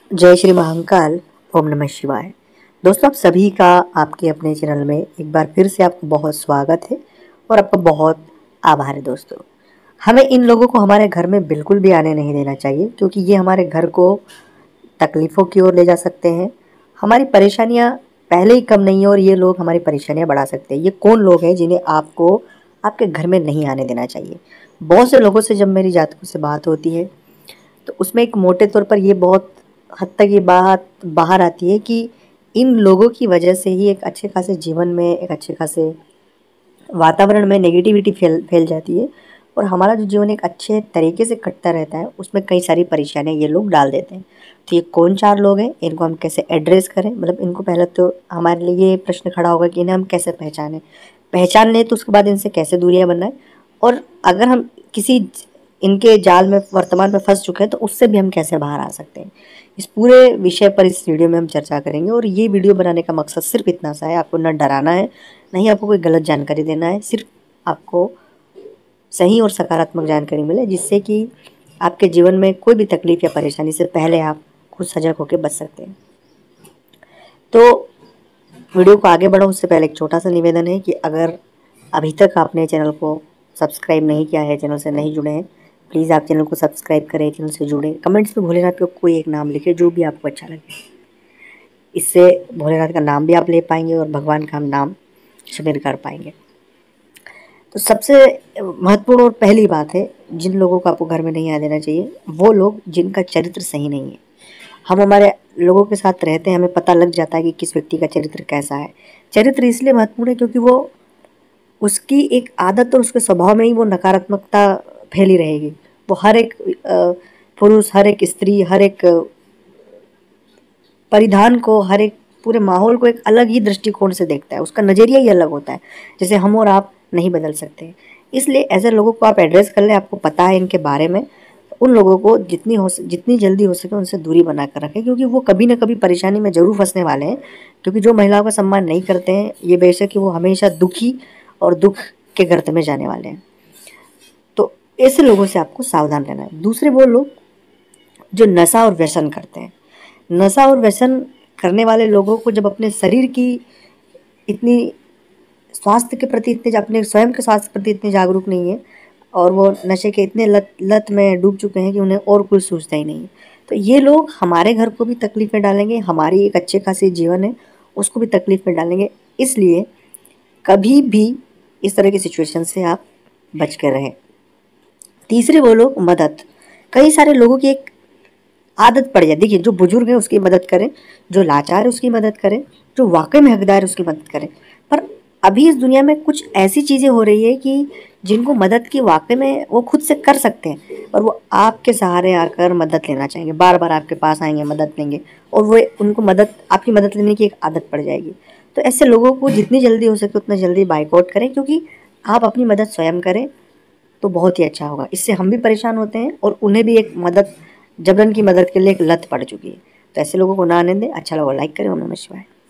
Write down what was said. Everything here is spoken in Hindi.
जय श्री महाकाल। ओम नमः शिवाय। दोस्तों, आप सभी का आपके अपने चैनल में एक बार फिर से आपको बहुत स्वागत है और आपका बहुत आभार है। दोस्तों, हमें इन लोगों को हमारे घर में बिल्कुल भी आने नहीं देना चाहिए, क्योंकि ये हमारे घर को तकलीफ़ों की ओर ले जा सकते हैं। हमारी परेशानियां पहले ही कम नहीं है और ये लोग हमारी परेशानियां बढ़ा सकते हैं। ये कौन लोग हैं जिन्हें आपको आपके घर में नहीं आने देना चाहिए? बहुत से लोगों से जब मेरी जातकों से बात होती है तो उसमें एक मोटे तौर पर ये बहुत हद तक ये बात बाहर आती है कि इन लोगों की वजह से ही एक अच्छे खासे जीवन में, एक अच्छे खासे वातावरण में नेगेटिविटी फैल फैल जाती है और हमारा जो जीवन एक अच्छे तरीके से कटता रहता है उसमें कई सारी परेशानियां ये लोग डाल देते हैं। तो ये कौन चार लोग हैं, इनको हम कैसे एड्रेस करें? मतलब इनको पहले तो हमारे लिए ये प्रश्न खड़ा होगा कि इन्हें हम कैसे पहचान लें, तो उसके बाद इनसे कैसे दूरियां बनाएं। और अगर हम किसी इनके जाल में वर्तमान में फंस चुके हैं तो उससे भी हम कैसे बाहर आ सकते हैं, इस पूरे विषय पर इस वीडियो में हम चर्चा करेंगे। और ये वीडियो बनाने का मकसद सिर्फ इतना सा है, आपको न डराना है, नहीं आपको कोई गलत जानकारी देना है। सिर्फ आपको सही और सकारात्मक जानकारी मिले, जिससे कि आपके जीवन में कोई भी तकलीफ या परेशानी से पहले आप खुद सजग होकर बच सकते हैं। तो वीडियो को आगे बढ़ो उससे पहले एक छोटा सा निवेदन है कि अगर अभी तक आपने चैनल को सब्सक्राइब नहीं किया है, चैनल से नहीं जुड़े हैं, प्लीज़ आप चैनल को सब्सक्राइब करें, चैनल से जुड़ें। कमेंट्स में भोलेनाथ का कोई एक नाम लिखें जो भी आपको अच्छा लगे। इससे भोलेनाथ का नाम भी आप ले पाएंगे और भगवान का हम नाम स्मरण कर पाएंगे। तो सबसे महत्वपूर्ण और पहली बात है, जिन लोगों को आपको घर में नहीं आने देना चाहिए, वो लोग जिनका चरित्र सही नहीं है। हम हमारे लोगों के साथ रहते हैं, हमें पता लग जाता है कि किस व्यक्ति का चरित्र कैसा है। चरित्र इसलिए महत्वपूर्ण है क्योंकि वो उसकी एक आदत और उसके स्वभाव में ही वो नकारात्मकता फैली रहेगी। वो हर एक पुरुष, हर एक स्त्री, हर एक परिधान को, हर एक पूरे माहौल को एक अलग ही दृष्टिकोण से देखता है। उसका नज़रिया ही अलग होता है, जैसे हम और आप नहीं बदल सकते। इसलिए ऐसे लोगों को आप एड्रेस कर लें, आपको पता है इनके बारे में। उन लोगों को जितनी जल्दी हो सके उनसे दूरी बना कर रखें, क्योंकि वो कभी ना कभी परेशानी में ज़रूर फंसने वाले हैं। क्योंकि जो महिलाओं का सम्मान नहीं करते हैं, ये बेशक कि वो हमेशा दुखी और दुख के गर्त में जाने वाले हैं। तो ऐसे लोगों से आपको सावधान रहना है। दूसरे वो लोग जो नशा और व्यसन करते हैं। नशा और व्यसन करने वाले लोगों को जब अपने शरीर की इतनी स्वास्थ्य के प्रति इतने, अपने स्वयं के स्वास्थ्य के प्रति इतने जागरूक नहीं है और वो नशे के इतने लत में डूब चुके हैं कि उन्हें और कुछ सूझता ही नहीं है, तो ये लोग हमारे घर को भी तकलीफ में डालेंगे, हमारी एक अच्छे खासी जीवन है उसको भी तकलीफ में डालेंगे। इसलिए कभी भी इस तरह की सिचुएशन से आप बच कर रहें। तीसरे वो लोग मदद। कई सारे लोगों की एक आदत पड़ जाए। देखिए, जो बुजुर्ग है उसकी मदद करें, जो लाचार है उसकी मदद करें, जो वाकई में हकदार है उसकी मदद करें। पर अभी इस दुनिया में कुछ ऐसी चीज़ें हो रही है कि जिनको मदद की वाकई में वो खुद से कर सकते हैं और वो आपके सहारे आकर मदद लेना चाहेंगे, बार बार आपके पास आएंगे, मदद लेंगे और वो उनको आपकी मदद लेने की एक आदत पड़ जाएगी। तो ऐसे लोगों को जितनी जल्दी हो सके उतना जल्दी बाइकआउट करें, क्योंकि आप अपनी मदद स्वयं करें तो बहुत ही अच्छा होगा। इससे हम भी परेशान होते हैं और उन्हें भी एक जबरन की मदद के लिए एक लत पड़ चुकी है। तो ऐसे लोगों को ना आने दें। अच्छा लगा लाइक करें। ओम नमः शिवाय।